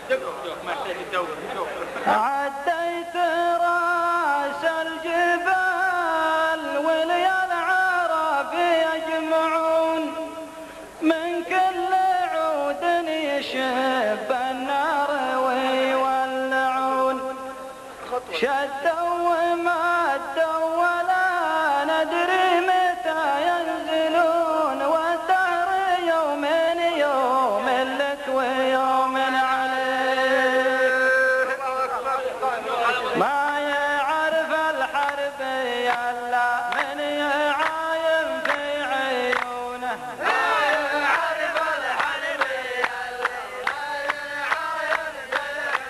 عديت راس الجبال وليا العرب يجمعون من كل عود يشب النار ويولعون شدوا ومدوا ولا ندري متى ينزلون والدهر يوم يوم لك ويوم عليك ما يعرف الحرب يلا من يعاين في عيونه ما يعرف الحرب يلا من يعاين في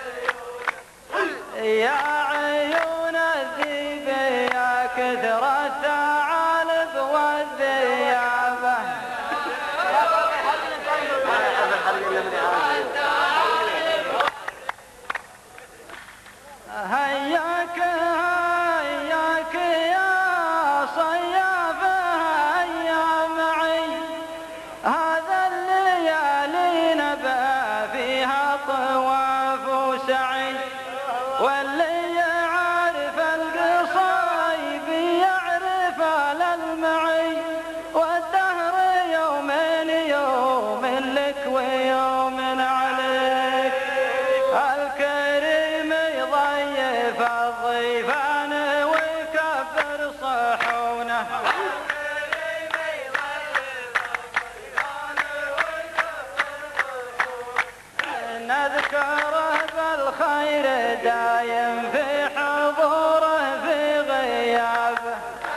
عيونه يا عيون الذيب يا كثر الثعالب والذيابه هياك هياك يا صيافه هيا معي هذا الليالي نبى فيها طواف وسعي واللي يعرف القصايب يعرف المعي والدهر يومين يوم لك ويوم عليك الكريم يضيف الضيفان ويكبر صحونه الكريم يضيف الضيفان ويكبر صحونه نذكره بالخير دايم في حضوره في غيابه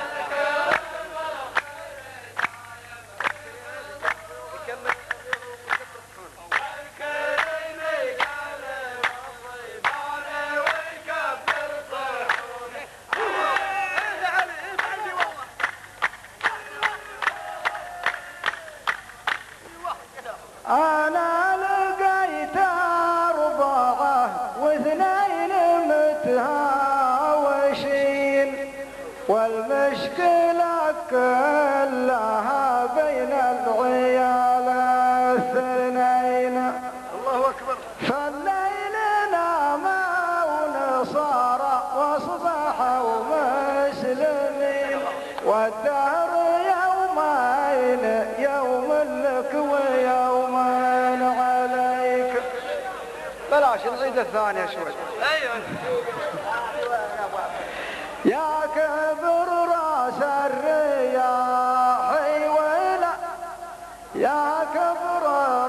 أنا لقيت 4 و2 متهاوشين والمشكلة كلها بين العيال 2 الله أكبر فالليل ناموا نصارى واصبحوا مسلمين والدهر يومين يوم لك ويوم عليك بلاش نعيد الثانية شوي ايوه يا كبر راس الرياح ولا يا كبر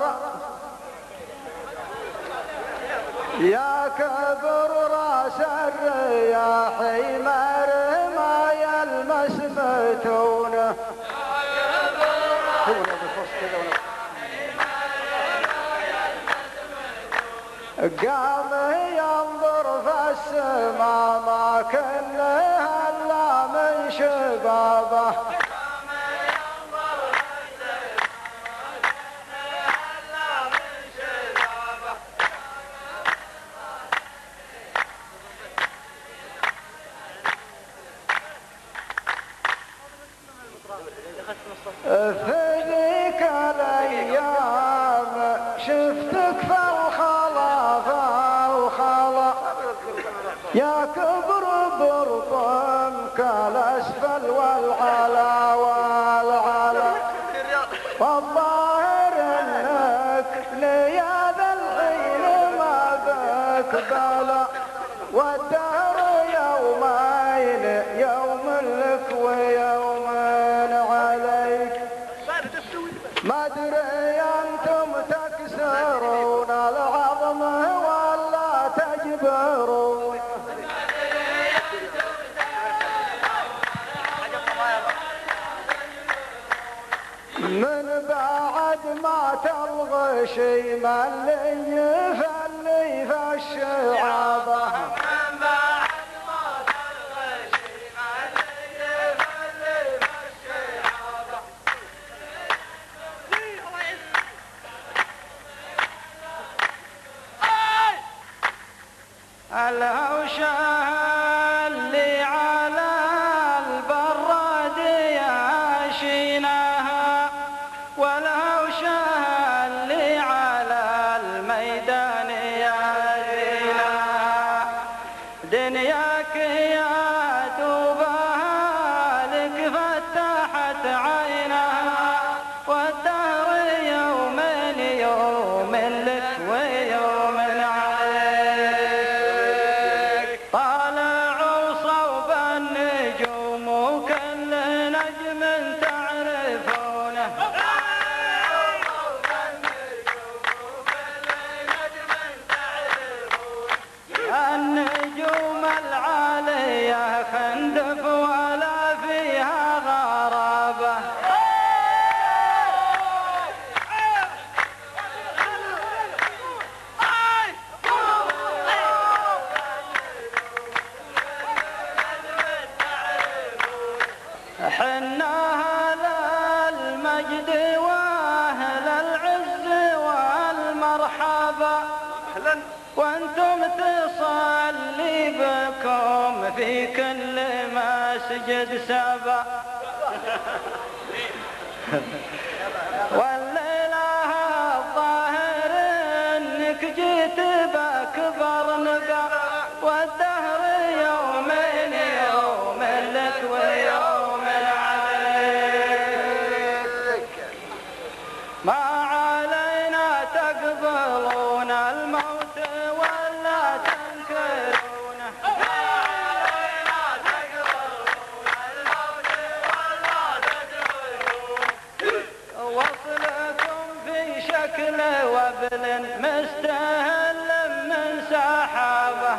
يا كبر راس الرياح مرمى يلمس متونه قام ينظر في السماء ما كله الا من شبابه في ذيك الايام شفتك في الخلا يا كبر برطمك الاسفل والعلا والظاهر انك ليا ذا الحين ما بك بلا والدهر يومين يوم لك ويوم عليك ما ادري انتم تكسرون العظم ولا تجبرون من بعد ما تلغشي ملي فلي في الشعابه من بعد ما تلغشي ملي فلي في الشعابه الهوشه اللي على البراد ياشيناها والهوشه اللي على الميدان يا وانتم تصلي بكم في كل مسجد سبع والليلة الظاهر انك جيت باكبر نبع والدهر يومين يوم لك ويوم عليك ما علينا تقبلون الموت ولا تنكرونه ما علينا تقبلون الموت ولا تنكرونه وصلكم في شكل وبل مستهل من سحابه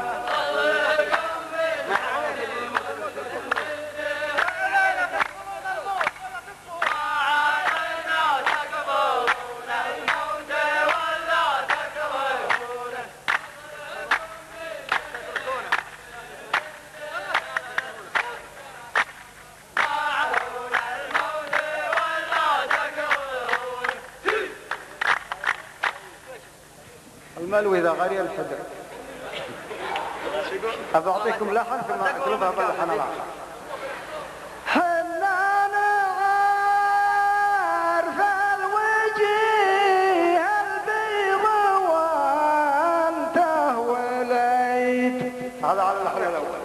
الملو إذا غري الحجر. أبى أعطيكم لحن ثم أقلبها بلحن الآخر. حنان عارف الوجيه البيض وانته وليت. هذا على اللحن الأول.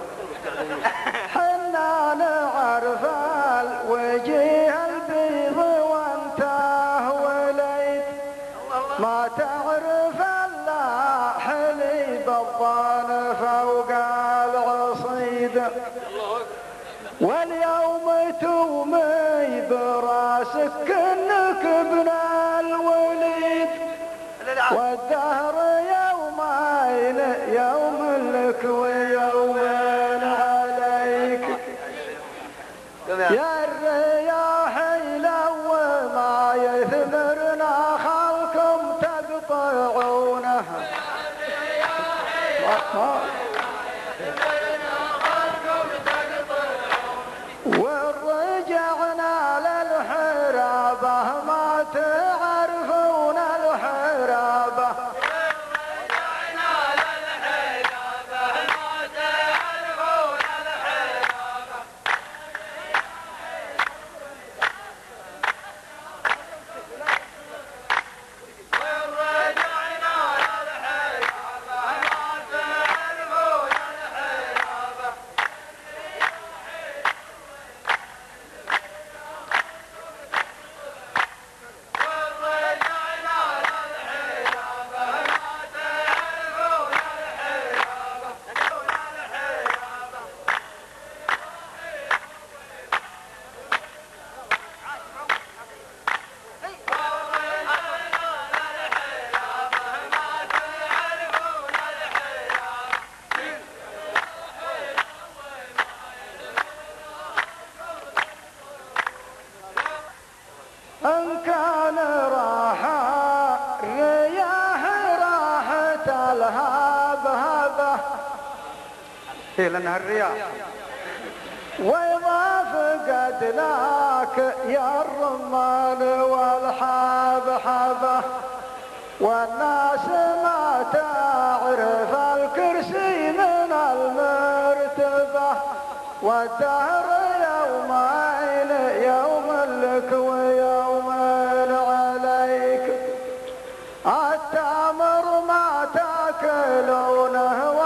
حنان عارف الوجيه البيض وانته وليت ما تعرف حليب الضان فوق العصيد واليوم تومي براسك انك ابن الوليد والدهر يومين يوم لك ويوم عليك يا الرياح لو ما يثمرنا خلكم تقطعونه ورجعنا للحرابة ما تعرفون الحرابة ورجعنا للحرابة ما تعرفون الحرابة إن كان راحة الرياح راحت الهاب هبه هي لأنها الرياح ويضاف قد لك يا الرمان والحاب حبه والناس ما تعرف الكرسي من المرتبة والدهر يومين يوم لك ويوم عليك التمر ما تاكلونه